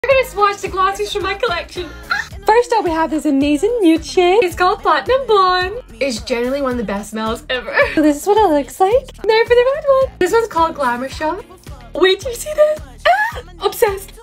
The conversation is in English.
We're gonna swatch the glosses from my collection. First up, we have this amazing nude shade. It's called Platinum Blonde. It's generally one of the best smells ever. So this is what it looks like. Now for the red one. This one's called Glamour Shot. Wait till you see this. Obsessed.